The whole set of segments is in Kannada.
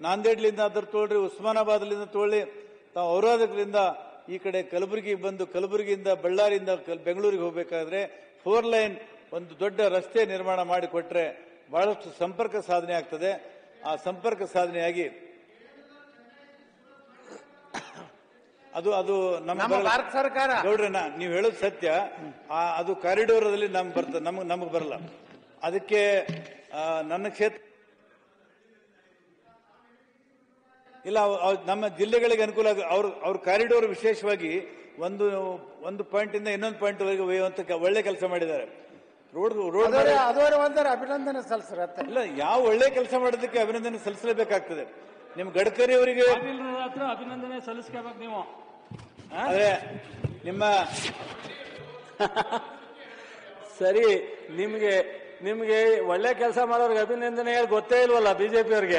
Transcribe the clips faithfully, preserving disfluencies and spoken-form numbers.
ನಾಂದೇಡ್ಲಿಂದ ಅದ್ರ ತೊಗೊಳ್ರಿ, ಉಸ್ಮಾನಾಬಾದ್ಲಿಂದ ತೊಗೊಳ್ಳಿ, ತಾವು ಔರಾದದಿಂದ ಈ ಕಡೆ ಕಲಬುರಗಿ ಬಂದು ಕಲಬುರಗಿಯಿಂದ ಬಳ್ಳಾರಿಯಿಂದ ಬೆಂಗಳೂರಿಗೆ ಹೋಗಬೇಕಾದ್ರೆ ಫೋರ್ ಲೈನ್ ಒಂದು ದೊಡ್ಡ ರಸ್ತೆ ನಿರ್ಮಾಣ ಮಾಡಿಕೊಟ್ರೆ ಬಹಳಷ್ಟು ಸಂಪರ್ಕ ಸಾಧನೆ ಆಗ್ತದೆ. ಆ ಸಂಪರ್ಕ ಸಾಧನೆಯಾಗಿ ಅದು ಅದು ನಮ್ಮ ಭಾರತ ಸರ್ಕಾರ ಗೌಡ್ರನ್ನ ನೀವು ಹೇಳೋದು ಸತ್ಯ. ಅದು ಕಾರಿಡೋರದಲ್ಲಿ ನಮ್ಗೆ ಬರ್ತದೆ, ನಮ್ಗೆ ನಮಗೆ ಬರಲ್ಲ. ಅದಕ್ಕೆ ನನ್ನ ಕ್ಷೇತ್ರ ಇಲ್ಲ, ನಮ್ಮ ಜಿಲ್ಲೆಗಳಿಗೆ ಅನುಕೂಲ. ಅವ್ರ ಅವ್ರ ಕಾರಿಡೋರ್ ವಿಶೇಷವಾಗಿ ಒಂದು ಒಂದು ಪಾಯಿಂಟ್ ಇಂದ ಇನ್ನೊಂದು ಪಾಯಿಂಟ್ ವರೆಗೆ ಒಯ್ಯುವಂತ ಒಳ್ಳೆ ಕೆಲಸ ಮಾಡಿದ್ದಾರೆ. ರೋಡ್ ರೋಡ್ ಒಂದರ ಅಭಿನಂದನೆ ಸಲ್ಲಿಸಿರತ್ತೆ. ಇಲ್ಲ, ಯಾವ ಒಳ್ಳೆ ಕೆಲಸ ಮಾಡೋದಕ್ಕೆ ಅಭಿನಂದನೆ ಸಲ್ಲಿಸಲೇಬೇಕಾಗ್ತದೆ. ನಿಮ್ ಗಡ್ಕರಿ ಅವರಿಗೆ ಅಭಿನಂದನೆ ಸಲ್ಲಿಸಬೇಕು ನೀವು. ಆದ್ರೆ ನಿಮ್ಮ ಸರಿ, ನಿಮ್ಗೆ ನಿಮ್ಗೆ ಒಳ್ಳೆ ಕೆಲಸ ಮಾಡೋರ್ಗೆ ಅಭಿನಂದನೆ ಗೊತ್ತೇ ಇಲ್ವಲ್ಲ ಬಿಜೆಪಿ ಅವ್ರಿಗೆ.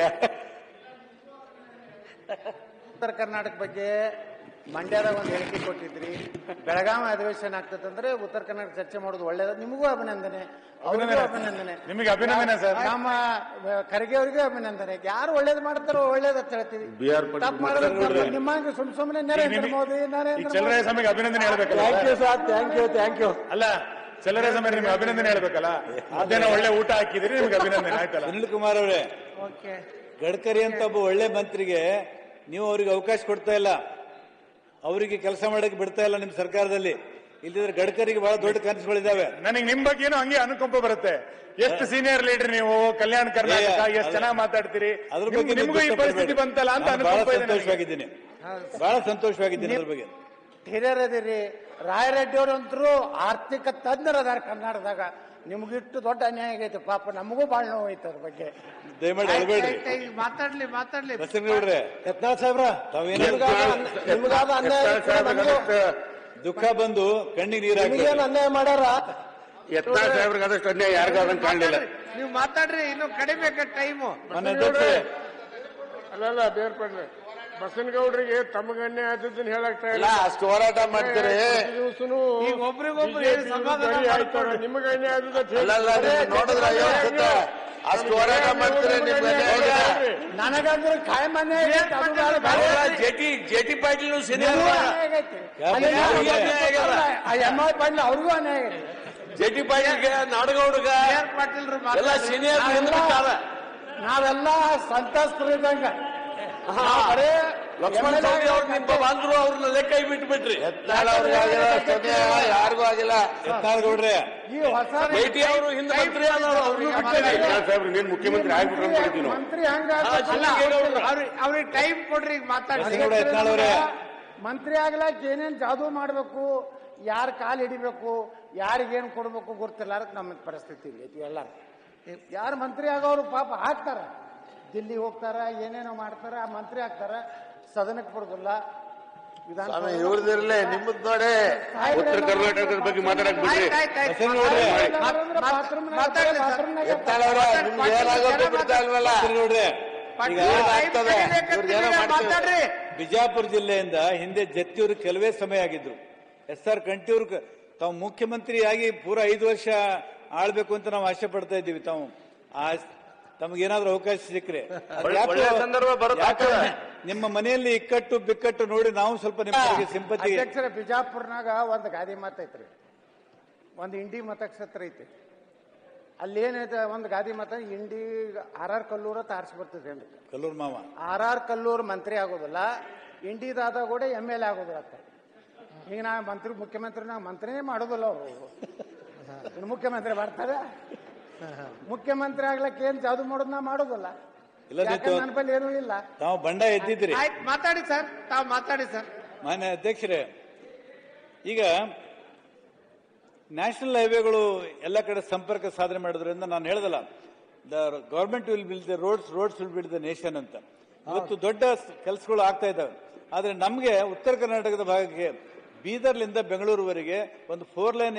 ಉತ್ತರ ಕರ್ನಾಟಕ ಬಗ್ಗೆ ಮಂಡ್ಯದಾಗ ಒಂದು ಹೇಳಿಕೆ ಕೊಟ್ಟಿದ್ರಿ. ಬೆಳಗಾವಿ ಅಧಿವೇಶನ ಆಗ್ತದಂದ್ರೆ ಉತ್ತರ ಕರ್ನಾಟಕ ಚರ್ಚೆ ಮಾಡೋದು ಒಳ್ಳೇದು. ನಿಮಗೂ ಅಭಿನಂದನೆ, ಅವ್ರಿಗೂ ಅಭಿನಂದನೆ. ನಿಮಗೆ ಅಭಿನಂದನೆ ಸರ್. ನಮ್ಮ ಖರ್ಗೆ ಅವರಿಗೂ ಅಭಿನಂದನೆ. ಯಾರು ಒಳ್ಳೇದು ಮಾಡ್ತಾರೋ ಒಳ್ಳೇದು ಅಂತ ಹೇಳ್ತೀವಿ. ತಪ್ಪು ಮಾಡೋದು ನಿಮ್ಮಂಗೆ ಸುಮ್ ಸುಮ್ಮನೆ ನರೇಂದ್ರ ಮೋದಿ ನರೇಂದ್ರ ಚಲರಾಯ ಸ್ವಾಮಿಗೆ ಅಭಿನಂದನೆ ಹೇಳ್ಬೇಕಲ್ಲ. Thank you sir, thank you thank you. ಅಲ್ಲ, ಚಲರಾಯ ಸ್ವಾಮಿ ನಿಮ್ಗೆ ಅಭಿನಂದನೆ ಹೇಳ್ಬೇಕಲ್ಲ. ಅದೇನೋ ಒಳ್ಳೆ ಊಟ ಹಾಕಿದಿರಿ, ನಿಮ್ಗೆ ಅಭಿನಂದನೆ ಆಯ್ತಲ್ಲ. ಸುನಿಲ್ ಕುಮಾರ್ ಅವರೇ, ಓಕೆ, ಗಡ್ಕರಿ ಅಂತ ಒಬ್ಬ ಒಳ್ಳೆ ಮಂತ್ರಿಗೆ ನೀವು ಅವರಿಗೆ ಅವಕಾಶ ಕೊಡ್ತಾ ಇಲ್ಲ, ಅವರಿಗೆ ಕೆಲಸ ಮಾಡಕ್ಕೆ ಬಿಡ್ತಾ ಇಲ್ಲ ನಿಮ್ಮ ಸರ್ಕಾರದಲ್ಲಿ. ಇಲ್ಲಿದ್ರೆ ಗಡ್ಕರಿಗೆ ಬಹಳ ದೊಡ್ಡ ಕನಸುಗಳಿದ್ದಾವೆ. ನನಗೆ ನಿಮ್ ಬಗ್ಗೆ ಏನೋ ಹಂಗೆ ಅನುಕಂಪ ಬರುತ್ತೆ. ಎಷ್ಟು ಸೀನಿಯರ್ ಲೀಡರ್ ನೀವು, ಕಲ್ಯಾಣ ಕರ್ನಾಟಕ, ಎಷ್ಟು ಚೆನ್ನಾಗಿ ಮಾತಾಡ್ತೀರಿ. ಅದ್ರ ಬಗ್ಗೆ ನಿಮಗೂ ಈ ಪರಿಸ್ಥಿತಿ ಬಂತಲ್ಲ ಅಂತ ಬಹಳ ಸಂತೋಷವಾಗಿದ್ದೀನಿ, ಬಹಳ ಸಂತೋಷವಾಗಿದ್ದೀನಿ ಅದ್ರ ಬಗ್ಗೆ. ಹಿರಿಯರದಿರಿ. ರಾಯರೆಡ್ಡಿ ಅವರಂತರೂ ಆರ್ಥಿಕ ತಜ್ಞರದಾರ ಕರ್ನಾಟಕದಾಗ. ನಿಮ್ಗಿಷ್ಟು ದೊಡ್ಡ ಅನ್ಯಾಯ ಆಗೈತೆ ಪಾಪ, ನಮಗೂ ಬಹಳ ನೋವು ಐತೆ ಅದ್ರ ಬಗ್ಗೆ. ದಯಮಾಡಿ ಅಳಬೇಡ್ರಿ. ಮಾತಾಡ್ಲಿ ಮಾತಾಡ್ಲಿ ಬಸವನಗೌಡ್ರೆ, ಯತ್ನಾಳ್ ಸಾಹೇಬ್ರ, ತಾವೇನಾದ ದುಃಖ ಬಂದು ಕಣ್ಣಿಗೆ ನೀರು ಹಾಕಿ ಅನ್ಯಾಯ ಮಾಡ್ಯಾರ. ಯತ್ನಾಳ್ ಸಾಹೇಬ್ರಿಗೆ ಅದಷ್ಟು ಅನ್ಯಾಯ ಯಾರಿಗಾದ್ರೂ ಕಾಣಲಿಲ್ಲ. ನೀವು ಮಾತಾಡ್ರಿ, ಇನ್ನು ಕಡಿಮೆ ಟೈಮು. ಅಲ್ಲಲ್ಲ ಬೇರ್ಪಡ್ರಿ. ಬಸನಗೌಡರಿಗೆ ತಮಗನ್ನೇ ಆದದ್ದನ್ನು ಹೇಳಕ್ತಾ ಇಲ್ಲ, ಅಷ್ಟು ಹೋರಾಟ ಮಾಡ್ತಾರೆ. ಒಬ್ರಿಗೊಬ್ರು ನಿಮಗನ್ನೇ ಆದದ್ದು ನೋಡಿದ್ರೆ ಅಷ್ಟು ಹೋರಾಟ ಮಾಡ್ತಾರೆ. ನನಗಂದ್ರೆ ಕಾಯಂ ಅನ್ಯಾಯ. JT JT Patil M I Patil ಅವ್ರಿಗೂ ಅನ್ಯಾಯ ಆಗೈತೆ. ಜೆಟಿ ಪಾಟೀಲ್ಗೆ ನಾಡಗೌಡಗ ಪಾಟೀಲ್ ಎಲ್ಲ ಸೀನಿಯರ್ ನಾವೆಲ್ಲ ಸಂತಸ್ತರಿದ್ದಂಗ. ಲಕ್ಷ್ಮಣ ಸವದಿ ಅವ್ರು ನಿಮ್ಮ ಬಂದ್ರು, ಅವ್ರನ್ನ ಲೆಕ್ಕ ಬಿಟ್ಬಿಟ್ರಿ. ಯಾರಿಗೂ ಆಗಿಲ್ಲ. ಯತ್ನಾಳ್ ಈ ಹೊಸ ಭೇಟಿ ಅವರು ಹಿಂದೆ ಮಂತ್ರಿ ನೀನ್ ಮುಖ್ಯಮಂತ್ರಿ ಆಗ್ಬಿಟ್ರು. ಮಂತ್ರಿ ಹಂಗ ಅವ್ರಿಗೆ ಟೈಮ್ ಕೊಡ್ರಿ ಮಾತಾಡಿ. ಮಂತ್ರಿ ಆಗ್ಲಾಕ ಏನೇನ್ ಜಾದೂ ಮಾಡ್ಬೇಕು, ಯಾರ ಕಾಲ್ ಹಿಡಿಬೇಕು, ಯಾರಿಗೇನ್ ಕೊಡ್ಬೇಕು ಗೊತ್ತಿಲ್ಲ. ನಮ್ಮ ಪರಿಸ್ಥಿತಿ ಇಲ್ಲಿ ಎಲ್ಲಾರು ಯಾರು ಮಂತ್ರಿ ಆಗೋರು ಪಾಪ ಹಾಕ್ತಾರ, ದಿಲ್ಲಿ ಹೋಗ್ತಾರ, ಏನೇನೋ ಮಾಡ್ತಾರ, ಆ ಮಂತ್ರಿ ಆಗ್ತಾರ, ಸದನಕ್ಕೆ ಕೊಡುದಿಲ್ಲ. ಇವ್ರದಿರ್ಲೆ ನಿಮ್ಮದ್ ನೋಡಿ ಉತ್ತರ ಕರ್ನಾಟಕದ ಬಗ್ಗೆ ಮಾತಾಡಕ್ ಬಿಡ್ರಿ. ಬಿಡ್ತಾ ಇಲ್ವಲ್ಲ. ಬಿಜಾಪುರ ಜಿಲ್ಲೆಯಿಂದ ಹಿಂದೆ ಜತ್ತಿಯವರು ಕೆಲವೇ ಸಮಯ ಆಗಿದ್ರು. ಎಸ್ ಆರ್ ಕಂಠಿಯವರು ತಾವು ಮುಖ್ಯಮಂತ್ರಿಯಾಗಿ ಪೂರ ಐದು ವರ್ಷ ಆಳ್ಬೇಕು ಅಂತ ನಾವು ಆಸೆ ಪಡ್ತಾ ಇದ್ದೀವಿ. ತಾವು ತಮಗೇನಾದ್ರೂ ಅವಕಾಶ ಸಿಕ್ಕರೆ ನಿಮ್ಮ ಮನೆಯಲ್ಲಿ ಇಕ್ಕಟ್ಟು ಬಿಕ್ಕಟ್ಟು ನೋಡಿ ನಾವು ಸ್ವಲ್ಪ ನಿಮ್ಮ ಸಿಂಪತಿ. ಅಧ್ಯಕ್ಷರ, ಬಿಜಾಪುರ್ನಾಗ ಒಂದು ಗಾದಿ ಮತ ಐತ್ರಿ, ಒಂದು ಇಂಡಿ ಮತಕ್ಷೇತ್ರ ಐತಿ. ಅಲ್ಲೇನೈತೆ ಒಂದು ಗಾದಿ ಮತ ಇಂಡಿ ಆರ್ ಆರ್ ಕಲ್ಲೂರ ತಾರಿಸಿ ಬರ್ತದೆ. ಕಲ್ಲೂರ್ ಮಾವ ಆರ್ ಆರ್ ಕಲ್ಲೂರ್ ಮಂತ್ರಿ ಆಗೋದಿಲ್ಲ, ಇಂಡಿದಾದ ಕೂಡ ಎಮ್ ಎಲ್ ಎ ಆಗೋದಿಲ್ಲ. ಈಗ ನಾ ಮಂತ್ರಿ ಮುಖ್ಯಮಂತ್ರಿ ನಾವು ಮಂತ್ರಿನೇ ಮಾಡೋದಿಲ್ಲ. ಅವರು ಮುಖ್ಯಮಂತ್ರಿ ಬರ್ತಾರೆ. ಮುಖ್ಯಮಂತ್ರಿ ಆಗ್ಲಕ್ಕೆ ಏನ್ ಜಾದು ಮಾಡೋದು ನಾ ಮಾಡೋದಿಲ್ಲ. ನನ್ನ ಬಳಿ ಏನೂ ಇಲ್ಲ. ತಾವು ಬಂಡ ಎದ್ದಿದ್ರಿ. ಮಾತಾಡಿ ಸರ್, ತಾವು ಮಾತಾಡಿ ಸರ್. ಮಾನ್ಯ ಅಧ್ಯಕ್ಷರೇ, ಈಗ ನ್ಯಾಷನಲ್ ಹೈವೇಗಳು ಎಲ್ಲ ಕಡೆ ಸಂಪರ್ಕ ಸಾಧನೆ ಮಾಡೋದ್ರಿಂದ ನಾನು ಹೇಳದಲ್ಲ, the government will build the roads roads will build the nation ಅಂತ. ಇವತ್ತು ದೊಡ್ಡ ಕೆಲಸಗಳು ಆಗ್ತಾ ಇದ್ದಾವೆ. ಆದ್ರೆ ನಮಗೆ ಉತ್ತರ ಕರ್ನಾಟಕದ ಭಾಗಕ್ಕೆ ಬೀದರ್ಲಿಂದ ಬೆಂಗಳೂರುವರೆಗೆ ಒಂದು ಫೋರ್ ಲೈನ್